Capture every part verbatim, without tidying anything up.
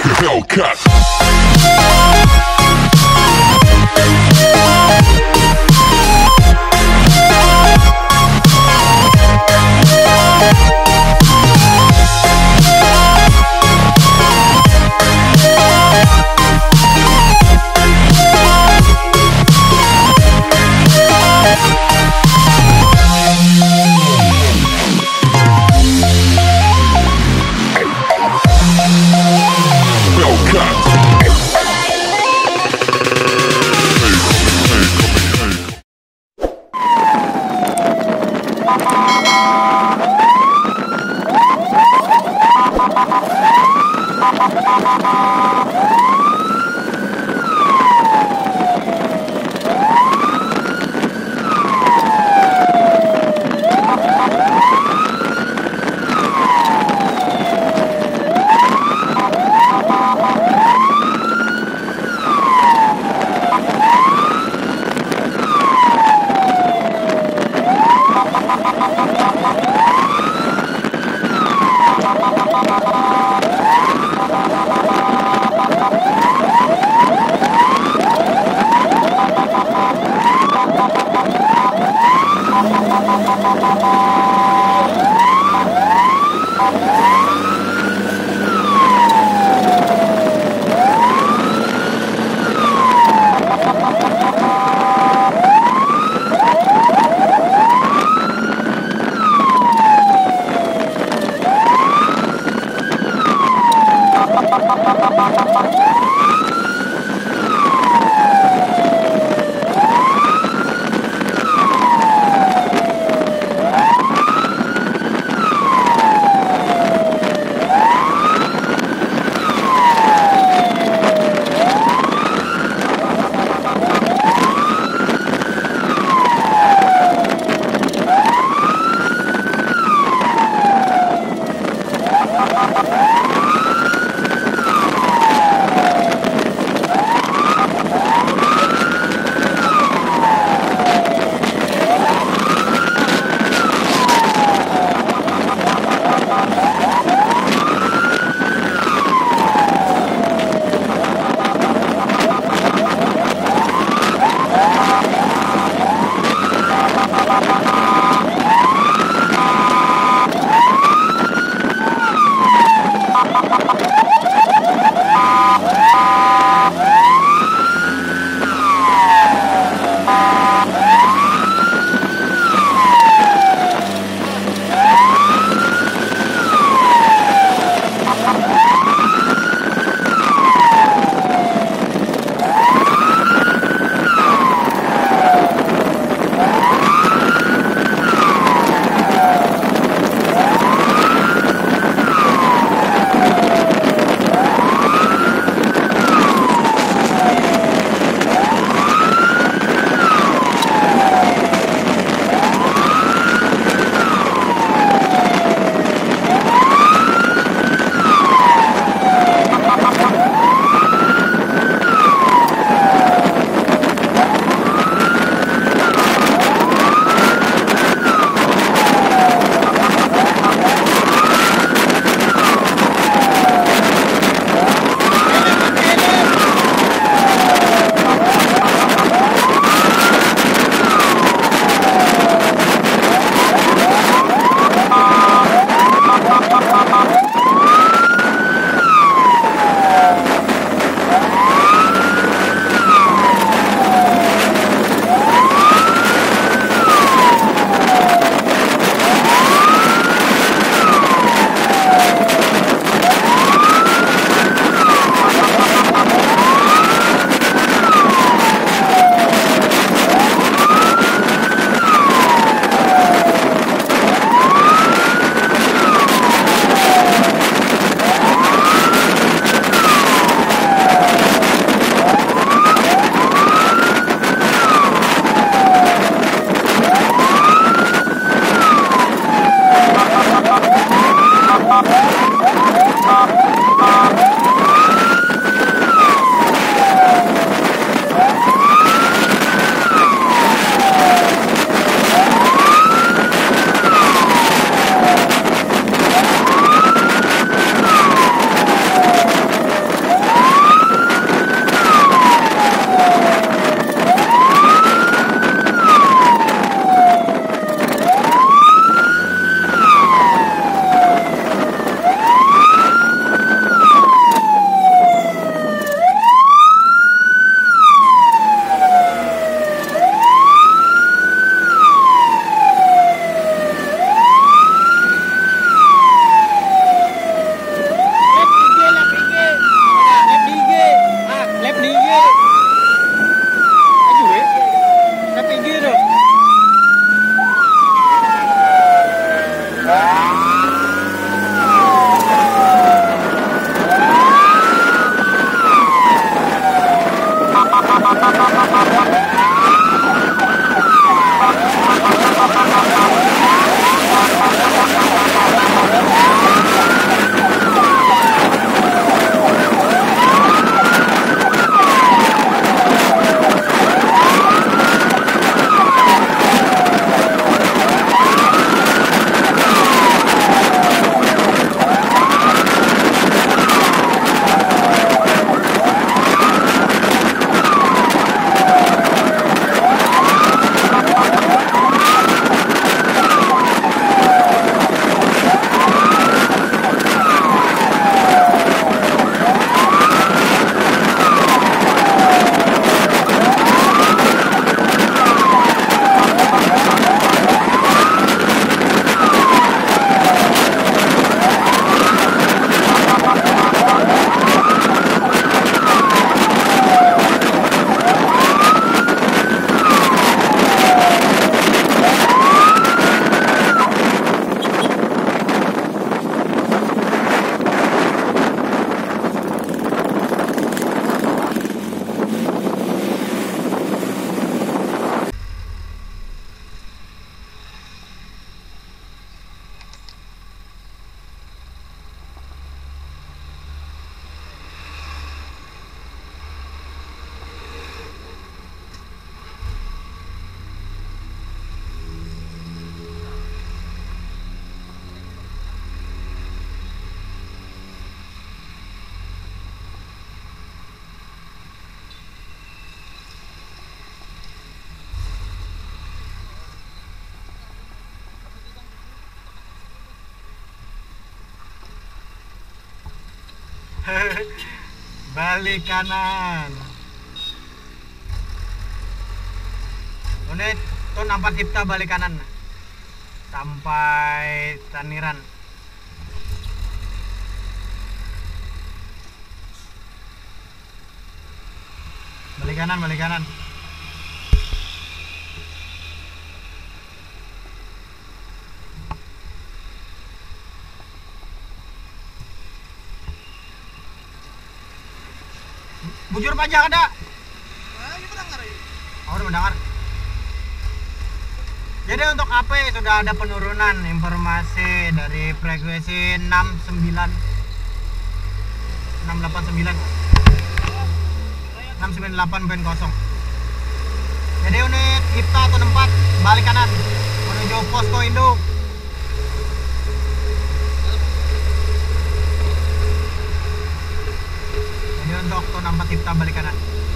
Hellcat. Hellcat. Balik kanan. Unit tuh nampak Cipta balik kanan sampai Taniran. Balik kanan, balik kanan. Bujur pajak ada. Oh, udah mendengar. Jadi untuk A P sudah ada penurunan informasi dari frekuensi enam sembilan enam delapan sembilan enam sembilan delapan poin nol. Jadi unit Cipta atau empat balik kanan menuju posko induk. Jadi untuk ton empat Cipta balik kanan.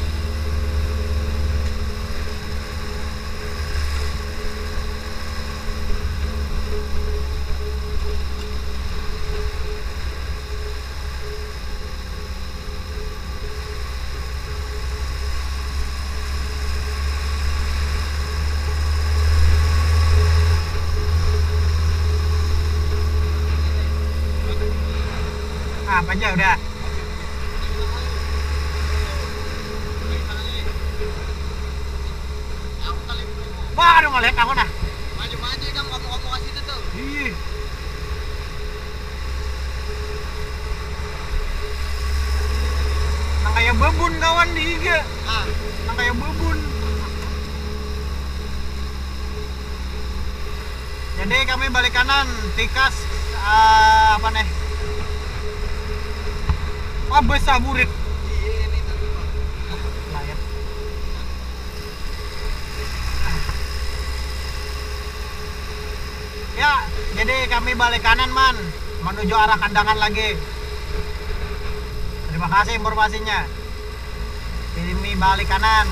Apa aja udah. Waduh, mau lihat aku nah. Maju-maju kan ngomong-ngomong ke situ tuh. Ih. Nang kayak bebun kawan di I G. Ah, Nang kayak bebun. Jadi kami balik kanan, tikas uh, apa nih? Wah, besar burit. iya ini tuh. Layak. Ya, jadi kami balik kanan man, menuju arah kandangan lagi. Terima kasih informasinya. Kami balik kanan.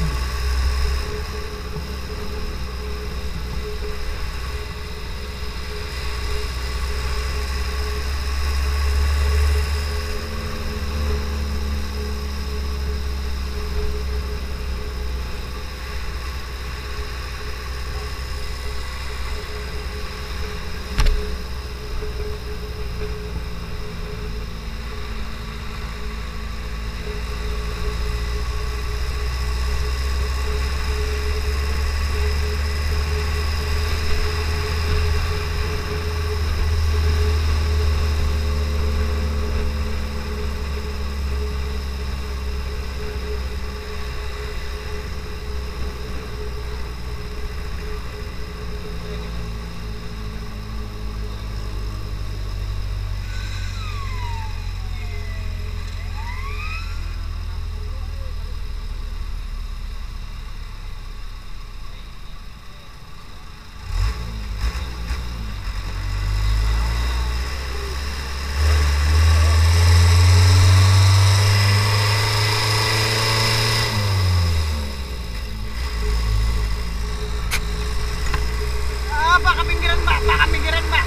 Pak, ke pinggiran Pak, Pak, ke pinggiran Pak.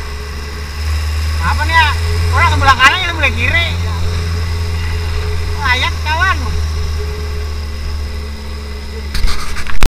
Apa nih ya? Orang sebelah kanan yang sebelah kiri. Layak kawan.